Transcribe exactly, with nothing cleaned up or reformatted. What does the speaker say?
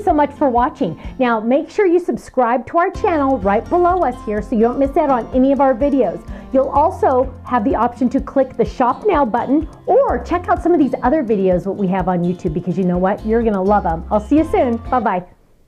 so much for watching. Now, make sure you subscribe to our channel right below us here so you don't miss out on any of our videos. You'll also have the option to click the Shop Now button or check out some of these other videos that we have on YouTube, because you know what? You're gonna love them. I'll see you soon. Bye-bye.